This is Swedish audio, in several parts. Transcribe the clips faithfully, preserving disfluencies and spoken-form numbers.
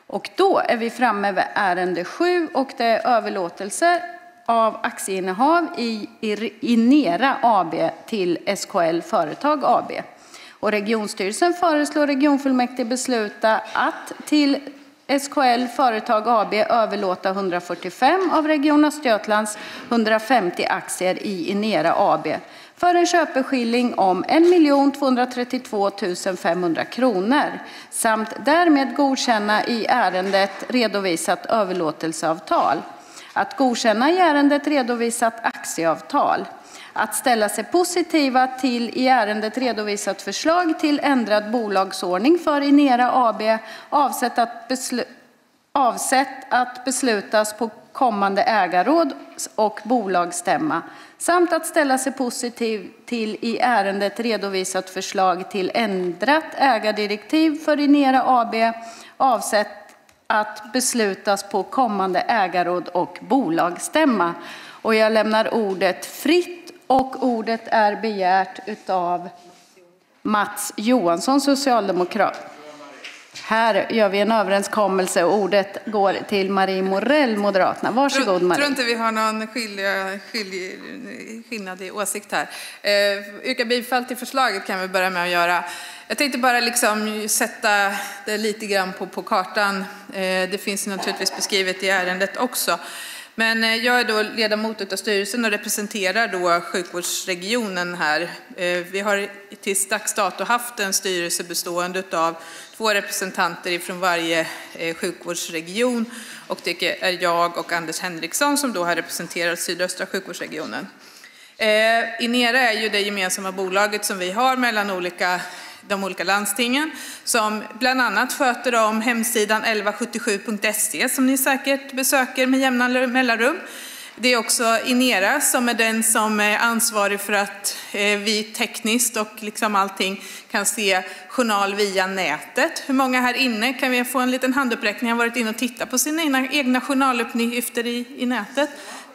Och då är vi framme vid ärende sju och det är överlåtelse av aktieinnehav i Inera A B till S K L Företag A B. Och regionstyrelsen föreslår regionfullmäktige besluta att till S K L Företag A B överlåta hundrafyrtiofem av Region Östergötlands hundrafemtio aktier i Inera A B för en köpeskilling om en miljon tvåhundratrettiotvå tusen femhundra kronor samt därmed godkänna i ärendet redovisat överlåtelseavtal. Att godkänna i ärendet redovisat aktieavtal. Att ställa sig positiva till i ärendet redovisat förslag till ändrad bolagsordning för Inera A B avsett att, beslu avsett att beslutas på kommande ägarråd och bolagsstämma samt att ställa sig positiv till i ärendet redovisat förslag till ändrat ägardirektiv för Inera A B avsett att beslutas på kommande ägarråd och bolagsstämma. Och jag lämnar ordet fritt. Och ordet är begärt av Mats Johansson, socialdemokrat. Här gör vi en överenskommelse och ordet går till Marie Morell, Moderaterna. Varsågod, Marie. Jag tror inte vi har någon skilja, skilja, skillnad i åsikt här. Eh, yrka bifall till förslaget kan vi börja med att göra. Jag tänkte bara liksom sätta det lite grann på, på kartan. Eh, det finns naturligtvis beskrivet i ärendet också. Men jag är då ledamot av styrelsen och representerar då sjukvårdsregionen här. Vi har tills dags dato haft en styrelse bestående av två representanter från varje sjukvårdsregion. Och det är jag och Anders Henriksson som då har representerat sydöstra sjukvårdsregionen. Inera är ju det gemensamma bolaget som vi har mellan olika de olika landstingen som bland annat sköter om hemsidan elva sjuttiosju punkt se som ni säkert besöker med jämna mellanrum. Det är också Inera som är den som är ansvarig för att vi tekniskt och liksom allting kan se journal via nätet. Hur många här inne kan vi få en liten handuppräckning har varit inne och tittat på sina egna, egna journaluppgifter i, i nätet?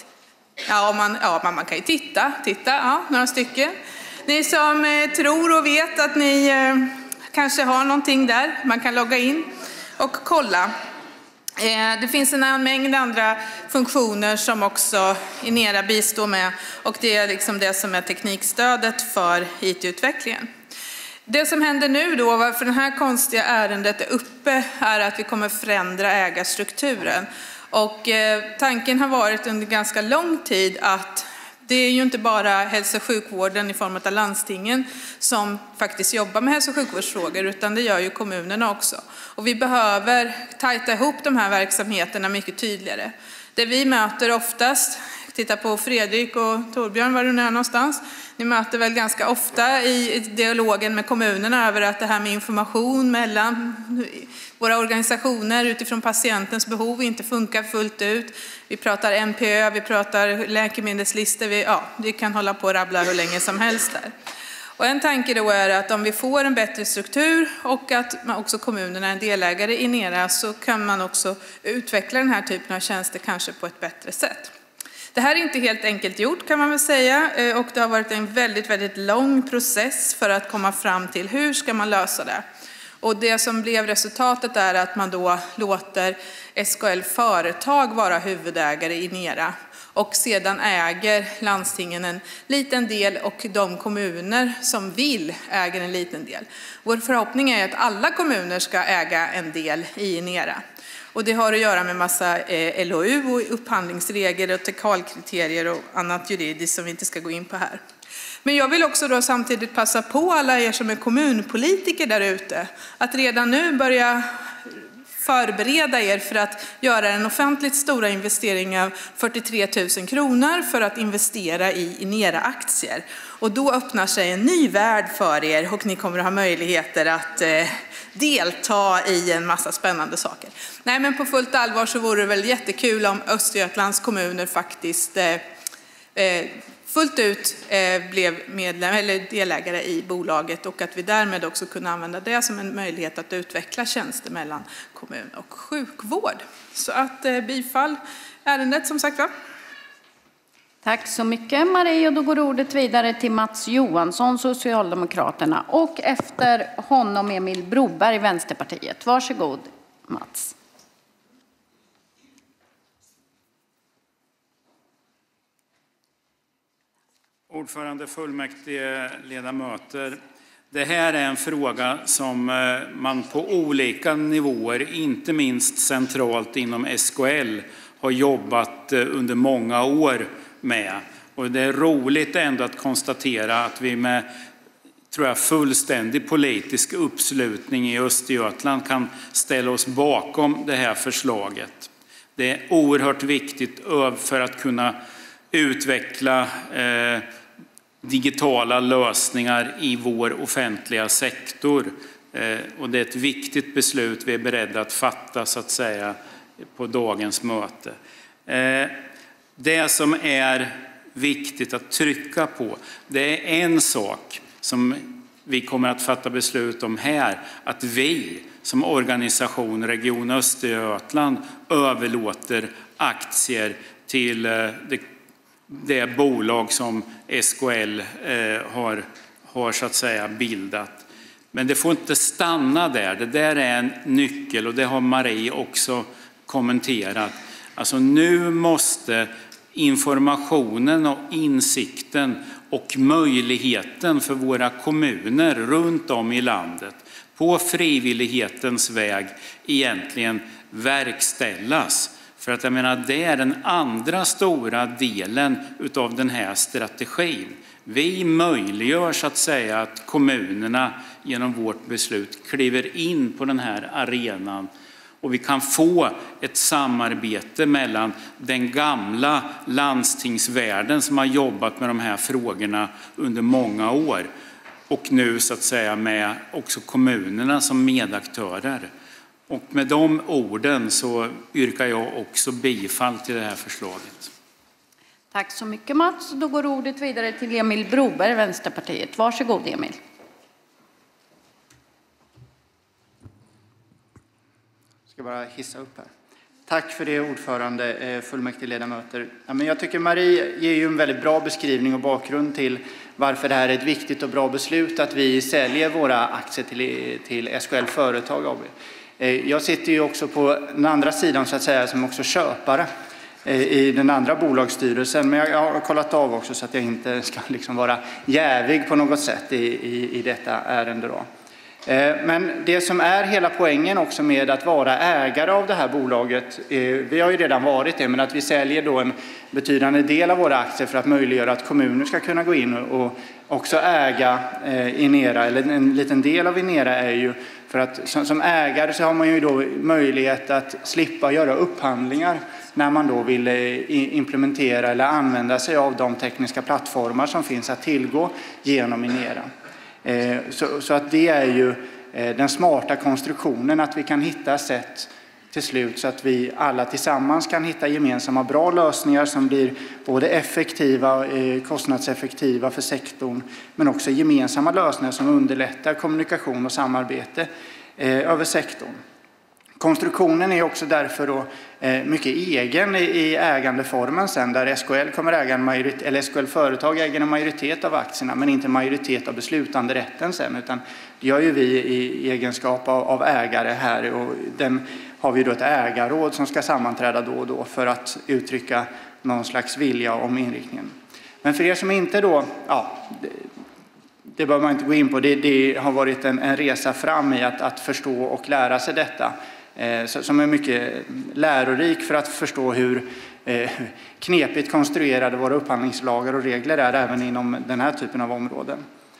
Ja man, ja, man kan ju titta, titta ja, några stycken. Ni som eh, tror och vet att ni eh, kanske har någonting där, man kan logga in och kolla. Eh, det finns en mängd andra funktioner som också Inera bistår med och det är liksom det som är teknikstödet för I T-utvecklingen. Det som händer nu då, varför det här konstiga ärendet är uppe, är att vi kommer förändra ägarstrukturen. Och eh, tanken har varit under ganska lång tid att det är ju inte bara hälso- och sjukvården i form av landstingen som faktiskt jobbar med hälso- och sjukvårdsfrågor utan det gör ju kommunerna också. Och vi behöver tajta ihop de här verksamheterna mycket tydligare. Det vi möter oftast, titta på Fredrik och Torbjörn var du är någonstans. Ni möter väl ganska ofta i dialogen med kommunerna över att det här med information mellan våra organisationer utifrån patientens behov inte funkar fullt ut. Vi pratar N P Ö, vi pratar läkemedelslistor, vi, ja, vi kan hålla på och rabbla hur länge som helst där. Och en tanke då är att om vi får en bättre struktur och att också kommunerna är en delägare i Inera så kan man också utveckla den här typen av tjänster kanske på ett bättre sätt. Det här är inte helt enkelt gjort kan man väl säga och det har varit en väldigt, väldigt lång process för att komma fram till hur ska man lösa det. Och det som blev resultatet är att man då låter S K L Företag vara huvudägare i Inera och sedan äger landstingen en liten del och de kommuner som vill äger en liten del. Vår förhoppning är att alla kommuner ska äga en del i Inera. Och det har att göra med massa L O U och upphandlingsregler och tekalkriterier och annat juridiskt som vi inte ska gå in på här. Men jag vill också då samtidigt passa på alla er som är kommunpolitiker där ute att redan nu börja förbereda er för att göra en offentligt stora investering av fyrtiotre tusen kronor för att investera i Inera-aktier. Och då öppnar sig en ny värld för er och ni kommer att ha möjligheter att eh, delta i en massa spännande saker. Nej men på fullt allvar så vore det väl jättekul om Östergötlands kommuner faktiskt eh, eh, fullt ut eh, blev medlem eller delägare i bolaget och att vi därmed också kunde använda det som en möjlighet att utveckla tjänster mellan kommun och sjukvård. Så att eh, bifall ärendet som sagt va. Tack så mycket Marie och då går ordet vidare till Mats Johansson, Socialdemokraterna och efter honom Emil Broberg, Vänsterpartiet. Varsågod Mats. Ordförande, fullmäktige, ledamöter. Det här är en fråga som man på olika nivåer, inte minst centralt inom S K L, har jobbat under många år med. Och det är roligt ändå att konstatera att vi med, tror jag, fullständig politisk uppslutning i Östergötland kan ställa oss bakom det här förslaget. Det är oerhört viktigt för att kunna utveckla eh, digitala lösningar i vår offentliga sektor. Eh, och det är ett viktigt beslut vi är beredda att fatta, så att säga, på dagens möte. Eh, det som är viktigt att trycka på, det är en sak som vi kommer att fatta beslut om här, att vi som organisation Region Östergötland överlåter aktier till det, det bolag som S K L eh, har, har så att säga bildat. Men det får inte stanna där. Det där är en nyckel, och det har Marie också kommenterat. Alltså nu måste informationen och insikten och möjligheten för våra kommuner runt om i landet på frivillighetens väg egentligen verkställas. För att jag menar, det är den andra stora delen utav den här strategin. Vi möjliggör, så att säga, att kommunerna genom vårt beslut kliver in på den här arenan. Och vi kan få ett samarbete mellan den gamla landstingsvärlden som har jobbat med de här frågorna under många år och nu, så att säga, med också kommunerna som medaktörer. Och med de orden så yrkar jag också bifall till det här förslaget. Tack så mycket, Mats. Då går ordet vidare till Emil Broberg, Vänsterpartiet. Varsågod, Emil. Jag ska bara hissa upp här. Tack för det, ordförande, fullmäktige ledamöter. Ja, men jag tycker Marie ger ju en väldigt bra beskrivning och bakgrund till varför det här är ett viktigt och bra beslut att vi säljer våra aktier till, till S K L Företag A B. Jag sitter ju också på den andra sidan, så att säga, som också köpare i den andra bolagsstyrelsen. Men jag har kollat av också så att jag inte ska liksom vara jävig på något sätt i, i, i detta ärende då. Men det som är hela poängen också med att vara ägare av det här bolaget, vi har ju redan varit det, men att vi säljer då en betydande del av våra aktier för att möjliggöra att kommuner ska kunna gå in och också äga Inera, eller en liten del av Inera är ju för att som ägare så har man ju då möjlighet att slippa göra upphandlingar när man då vill implementera eller använda sig av de tekniska plattformar som finns att tillgå genom Inera. Så, så att det är ju den smarta konstruktionen, att vi kan hitta sätt till slut så att vi alla tillsammans kan hitta gemensamma bra lösningar som blir både effektiva, kostnadseffektiva för sektorn, men också gemensamma lösningar som underlättar kommunikation och samarbete över sektorn. Konstruktionen är också därför då mycket egen i ägandeformen sen, där S K L kommer äga en majoritet, eller S K L Företag äger en majoritet av aktierna, men inte majoritet av beslutanderätten sen, utan det gör ju vi i egenskap av ägare här, och den har vi då ett ägarråd som ska sammanträda då och då för att uttrycka någon slags vilja om inriktningen. Men för er som inte då, ja, det, det bör man inte gå in på, det, det har varit en, en resa fram i att, att förstå och lära sig detta. Som är mycket lärorik för att förstå hur knepigt konstruerade våra upphandlingslagar och regler är även inom den här typen av områden.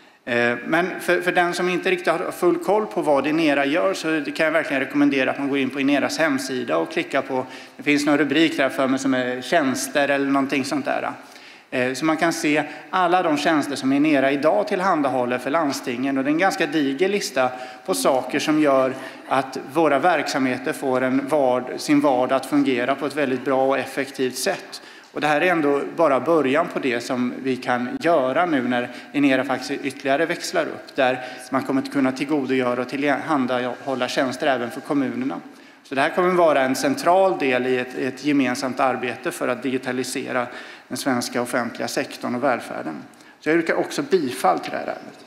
Men för, för den som inte riktigt har full koll på vad Inera gör, så kan jag verkligen rekommendera att man går in på Ineras hemsida och klickar på, det finns någon rubrik där för mig som är tjänster eller någonting sånt där. Så man kan se alla de tjänster som Inera idag tillhandahåller för landstingen, och det är en ganska diger lista på saker som gör att våra verksamheter får en vard, sin vardag att fungera på ett väldigt bra och effektivt sätt. Och det här är ändå bara början på det som vi kan göra nu när Inera faktiskt ytterligare växlar upp, där man kommer att kunna tillgodogöra och tillhandahålla tjänster även för kommunerna. Så det här kommer att vara en central del i ett, ett gemensamt arbete för att digitalisera den svenska offentliga sektorn och välfärden. Så jag yrkar också bifall till det här ärendet.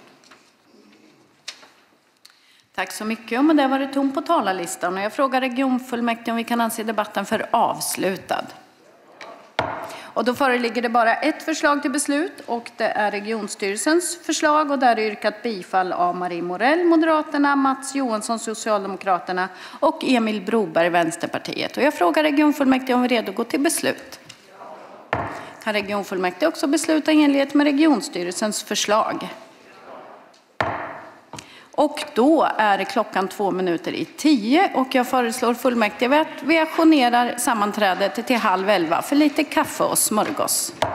Tack så mycket. Och med det var det tom på talarlistan. Och jag frågar regionfullmäktige om vi kan anse debatten för avslutad. Och då föreligger det bara ett förslag till beslut och det är regionstyrelsens förslag och där är yrkat bifall av Marie Morell, Moderaterna, Mats Johansson, Socialdemokraterna och Emil Broberg, Vänsterpartiet. Och jag frågar regionfullmäktige om vi är redo att gå till beslut. Kan regionfullmäktige också besluta i enlighet med regionstyrelsens förslag? Och då är det klockan två minuter i tio och jag föreslår fullmäktige att vi ajournerar sammanträdet till halv elva för lite kaffe och smörgås.